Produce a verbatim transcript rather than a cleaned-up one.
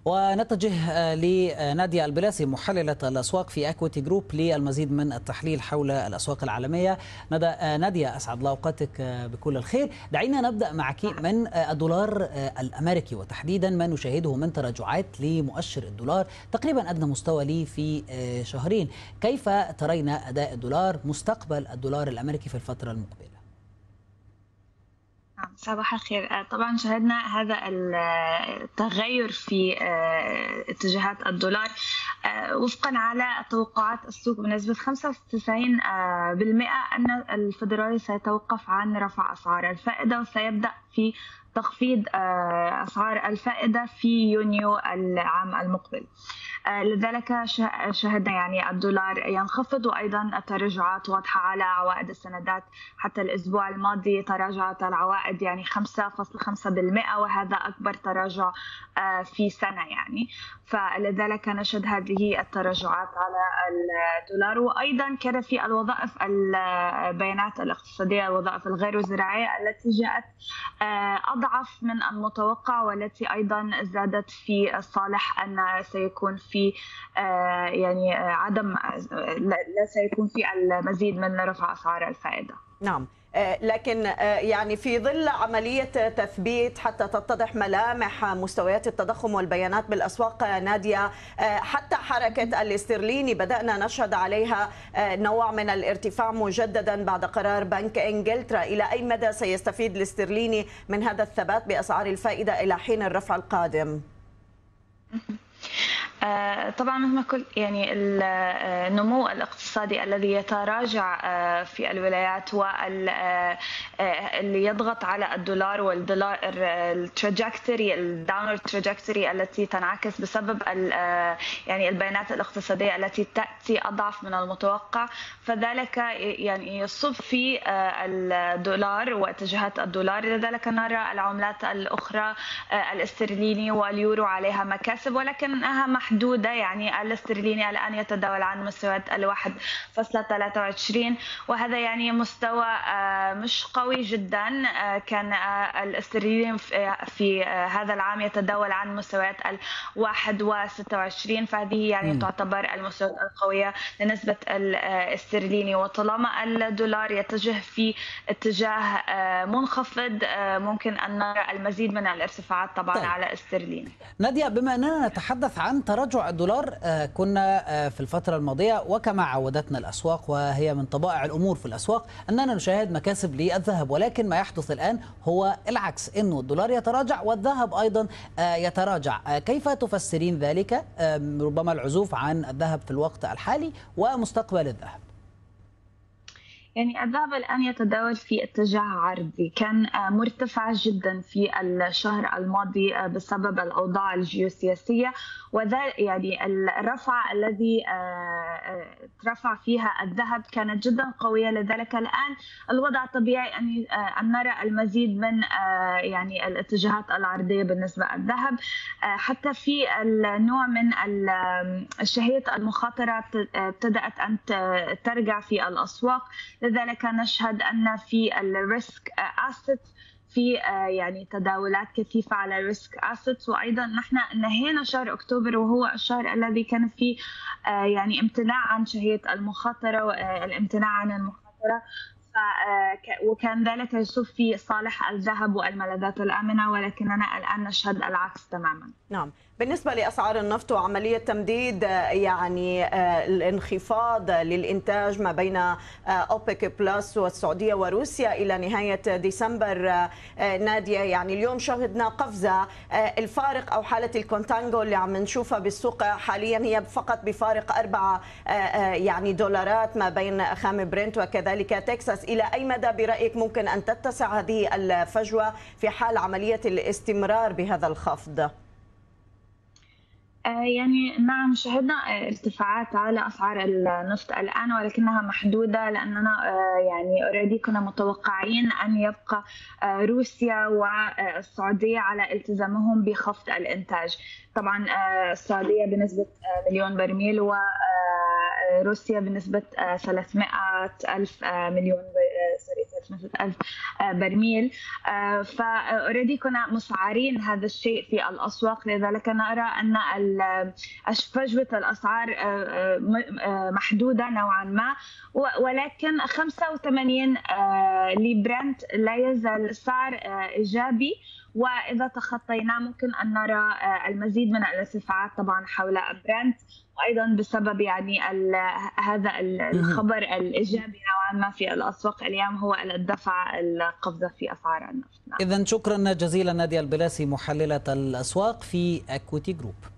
ونتجه لنادية البلاسي محللة الأسواق في اكويتي جروب للمزيد من التحليل حول الأسواق العالمية. نادية أسعد الله أوقاتك بكل الخير. دعينا نبدأ معك من الدولار الأمريكي وتحديدا ما نشاهده من تراجعات لمؤشر الدولار تقريبا أدنى مستوى لي في شهرين. كيف ترين أداء الدولار، مستقبل الدولار الأمريكي في الفترة المقبلة؟ صباح الخير. طبعا شهدنا هذا التغير في اتجاهات الدولار وفقا على توقعات السوق بنسبة خمسة وتسعين بالمئة أن الفدرالي سيتوقف عن رفع أسعار الفائدة وسيبدأ في تخفيض أسعار الفائدة في يونيو العام المقبل. لذلك شهدنا يعني الدولار ينخفض، وأيضا التراجعات واضحة على عوائد السندات. حتى الأسبوع الماضي تراجعت العوائد يعني خمسة فاصلة خمسة بالمئة، وهذا أكبر تراجع في سنة يعني. فلذلك نشهد هذه التراجعات على الدولار. وأيضا كان في الوظائف البيانات الاقتصادية، الوظائف الغير زراعية التي جاءت أضعف من المتوقع، والتي أيضا زادت في الصالح أن سيكون في يعني عدم لا سيكون في المزيد من رفع أسعار الفائدة. نعم، لكن يعني في ظل عملية تثبيت حتى تتضح ملامح مستويات التضخم والبيانات بالأسواق نادية، حتى حركة الاسترليني بدأنا نشهد عليها نوع من الارتفاع مجددا بعد قرار بنك إنجلترا. إلى أي مدى سيستفيد الاسترليني من هذا الثبات بأسعار الفائدة إلى حين الرفع القادم؟ طبعا مثل ما قلت يعني النمو الاقتصادي الذي يتراجع في الولايات واللي يضغط على الدولار والدولار التراجكتوري الداونورد تراجكتوري التي تنعكس بسبب يعني البيانات الاقتصادية التي تأتي أضعف من المتوقع، فذلك يعني يصب في الدولار واتجاهات الدولار. لذلك نرى العملات الأخرى الاسترليني واليورو عليها مكاسب ولكنها محدودة. يعني الاسترليني الآن يتداول عن مستويات الواحد فاصلة ثلاثة وعشرين، وهذا يعني مستوى مش قوي جدا. كان الاسترليني في هذا العام يتداول عن مستويات الواحد وستة وعشرين، فهذه يعني تعتبر المستويات القوية لنسبة الاسترليني. وطالما الدولار يتجه في اتجاه منخفض ممكن أن نرى المزيد من الارتفاعات طبعا طيب. على الاسترليني. نادية، بما أننا نتحدث عن تراجع الدولار، كنا في الفترة الماضية وكما عودتنا الأسواق وهي من طبائع الأمور في الأسواق أننا نشاهد مكاسب للذهب، ولكن ما يحدث الآن هو العكس، أنه الدولار يتراجع والذهب أيضا يتراجع. كيف تفسرين ذلك؟ ربما العزوف عن الذهب في الوقت الحالي ومستقبل الذهب. يعني الذهب الآن يتداول في اتجاه عرضي، كان مرتفع جدا في الشهر الماضي بسبب الأوضاع الجيوسياسية، وذا يعني الرفع الذي ترفع فيها الذهب كانت جدا قوية. لذلك الآن الوضع طبيعي أن أن نرى المزيد من يعني الاتجاهات العرضية بالنسبة للذهب. حتى في النوع من الشهية المخاطرة ابتدأت أن ترجع في الأسواق، لذلك نشهد أن في الريسك أسيت في يعني تداولات كثيفة على الريسك أسيتس. وأيضا نحن نهينا شهر أكتوبر وهو الشهر الذي كان فيه يعني امتناع عن شهية المخاطرة والامتناع عن المخاطرة، وكان ذلك يصب في صالح الذهب والملاذات الآمنة، ولكننا الآن نشهد العكس تماما. نعم، بالنسبة لأسعار النفط وعملية تمديد يعني الانخفاض للإنتاج ما بين أوبك بلس والسعودية وروسيا إلى نهاية ديسمبر، نادية يعني اليوم شهدنا قفزة. الفارق أو حالة الكونتانجو اللي عم نشوفها بالسوق حاليا هي فقط بفارق أربعة يعني دولارات ما بين خام برنت وكذلك تكساس. إلى أي مدى برأيك ممكن أن تتسع هذه الفجوة في حال عملية الاستمرار بهذا الخفض؟ يعني نعم، شهدنا ارتفاعات على أسعار النفط الآن ولكنها محدودة، لأننا يعني اوريدي كنا متوقعين أن يبقى روسيا والسعودية على التزامهم بخفض الإنتاج. طبعا السعودية بنسبة مليون برميل وروسيا بنسبة ثلاثمائة ألف مليون سوري مثل ألف برميل. فأوريدي كنا مسعرين هذا الشيء في الأسواق، لذلك نرى أن فجوة الأسعار محدودة نوعا ما، ولكن خمسة وثمانين لبرنت لا يزال سعر إيجابي، وإذا تخطيناه ممكن أن نرى المزيد من الارتفاعات طبعا حول برنت، وأيضا بسبب يعني هذا الخبر الإيجابي نوعا ما في الأسواق اليوم هو الدفع القفزة في أسعار النفط. إذن شكرا جزيلا نادية البلاسي محللة الأسواق في أكويتي جروب.